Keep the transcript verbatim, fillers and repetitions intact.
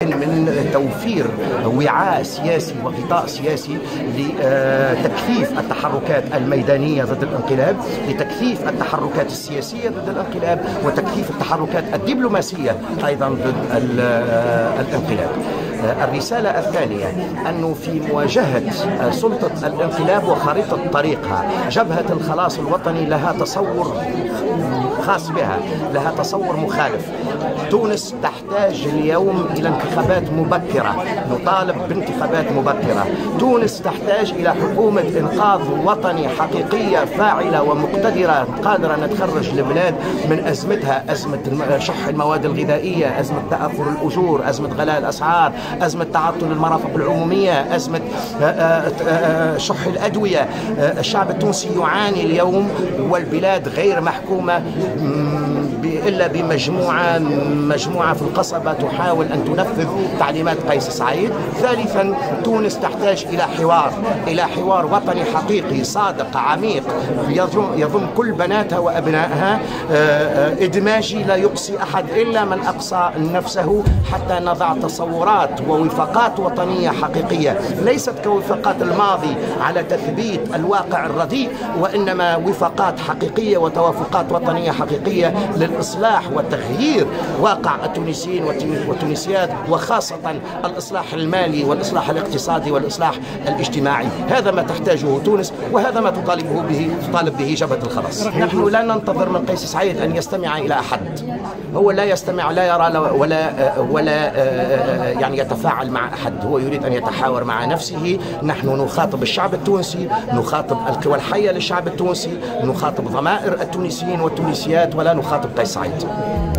من توفير وعاء سياسي وغطاء سياسي لتكثيف التحركات الميدانية ضد الانقلاب، لتكثيف التحركات السياسية ضد الانقلاب، وتكثيف التحركات الدبلوماسية أيضا ضد الانقلاب. الرسالة الثانية أنه في مواجهة سلطة الانقلاب وخريطة طريقها، جبهة الخلاص الوطني لها تصور خاص بها، لها تصور مخالف. تونس تحتاج اليوم إلى انتخابات مبكرة، نطالب بانتخابات مبكرة. تونس تحتاج إلى حكومة إنقاذ وطني حقيقية فاعلة ومقتدرة، قادرة أن تخرج البلاد من أزمتها، أزمة شح المواد الغذائية، أزمة تأخر الأجور، أزمة غلاء الأسعار، أزمة تعطل المرافق العمومية، أزمة شح الأدوية. الشعب التونسي يعاني اليوم، والبلاد غير محكومة إلا بمجموعة مجموعة في القصبة تحاول أن تنفذ تعليمات قيس سعيد. ثالثا، تونس تحتاج إلى حوار، إلى حوار وطني حقيقي صادق عميق يضم كل بناتها وأبنائها، إدماجي لا يقصي أحد إلا من أقصى نفسه، حتى نضع تصورات ووفاقات وطنية حقيقية ليست كوفاقات الماضي على تثبيت الواقع الرديء، وإنما وفاقات حقيقية وتوافقات وطنية حقيقية للإصلاح وتغيير واقع التونسيين والتونسيات، وخاصة الإصلاح المالي والإصلاح الاقتصادي والإصلاح الاجتماعي. هذا ما تحتاجه تونس، وهذا ما تطالبه به تطالب به جبهة الخلاص. نحن لا ننتظر من قيس سعيد أن يستمع إلى أحد، هو لا يستمع، لا يرى ولا ولا يعني يتفاعل مع أحد، هو يريد أن يتحاور مع نفسه. نحن نخاطب الشعب التونسي، نخاطب القوى الحية للشعب التونسي، نخاطب ضمائر التونسيين والتونسيات، ولا نخاطب قيس سعيد.